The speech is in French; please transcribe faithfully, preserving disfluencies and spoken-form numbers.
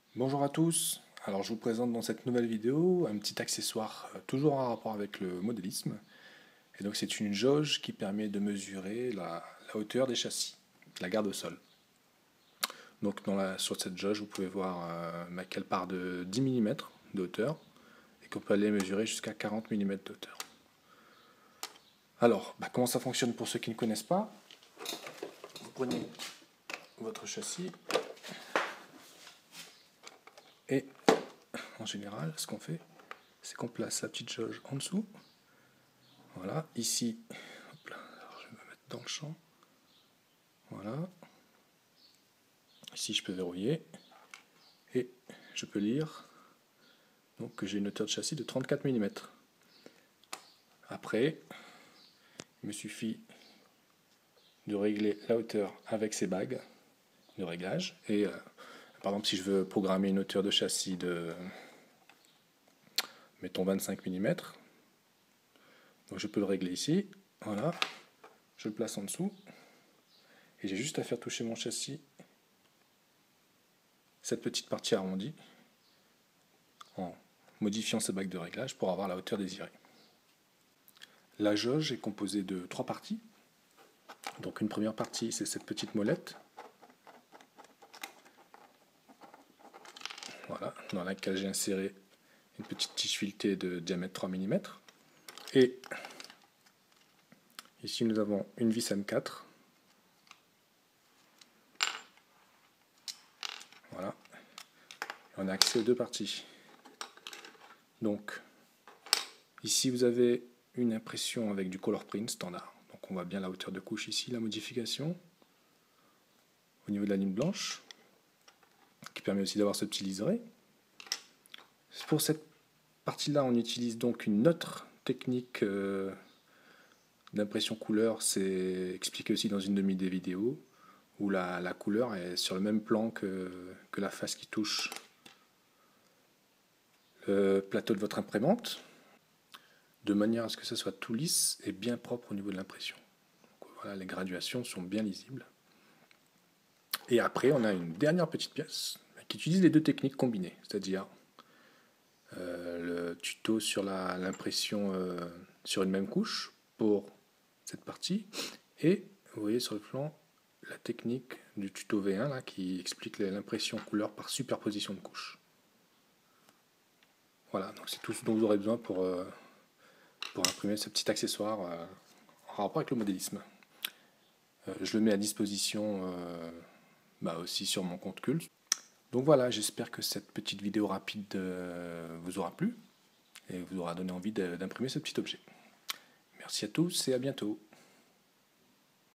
Bonjour à tous, alors je vous présente dans cette nouvelle vidéo un petit accessoire euh, toujours en rapport avec le modélisme. Et donc c'est une jauge qui permet de mesurer la, la hauteur des châssis, la garde au sol. Donc dans la, sur cette jauge vous pouvez voir euh, qu'elle part de dix millimètres de hauteur et qu'on peut aller mesurer jusqu'à quarante millimètres de hauteur. Alors bah, comment ça fonctionne pour ceux qui ne connaissent pas? Vous prenez votre châssis et en général, ce qu'on fait, c'est qu'on place la petite jauge en dessous. Voilà, ici, hop là, alors je vais me mettre dans le champ. Voilà. Ici, je peux verrouiller. Et je peux lire donc, que j'ai une hauteur de châssis de trente-quatre millimètres. Après, il me suffit de régler la hauteur avec ces bagues de réglage. Et euh, par exemple, si je veux programmer une hauteur de châssis de, mettons, vingt-cinq millimètres, donc je peux le régler ici. Voilà, je le place en dessous. Et j'ai juste à faire toucher mon châssis, cette petite partie arrondie, en modifiant ces bagues de réglage pour avoir la hauteur désirée. La jauge est composée de trois parties. Donc une première partie, c'est cette petite molette, voilà, dans laquelle j'ai inséré une petite tige filetée de diamètre trois millimètres. Et ici nous avons une vis M quatre. Voilà. On a accès aux deux parties. Donc ici vous avez une impression avec du color print standard. Donc on voit bien la hauteur de couche ici, la modification au niveau de la ligne blanche, qui permet aussi d'avoir ce petit liseré. Pour cette partie-là, on utilise donc une autre technique euh, d'impression couleur. C'est expliqué aussi dans une de mes vidéos, où la, la couleur est sur le même plan que, que la face qui touche le plateau de votre imprimante, de manière à ce que ça soit tout lisse et bien propre au niveau de l'impression. Voilà, les graduations sont bien lisibles. Et après, on a une dernière petite pièce qui utilise les deux techniques combinées, c'est-à-dire euh, le tuto sur l'impression euh, sur une même couche pour cette partie, et vous voyez sur le plan la technique du tuto V un là, qui explique l'impression couleur par superposition de couches. Voilà, donc c'est tout ce dont vous aurez besoin pour, euh, pour imprimer ce petit accessoire euh, en rapport avec le modélisme. Euh, je le mets à disposition euh, bah aussi sur mon compte Cult. Donc voilà, j'espère que cette petite vidéo rapide euh, vous aura plu et vous aura donné envie d'imprimer ce petit objet. Merci à tous et à bientôt.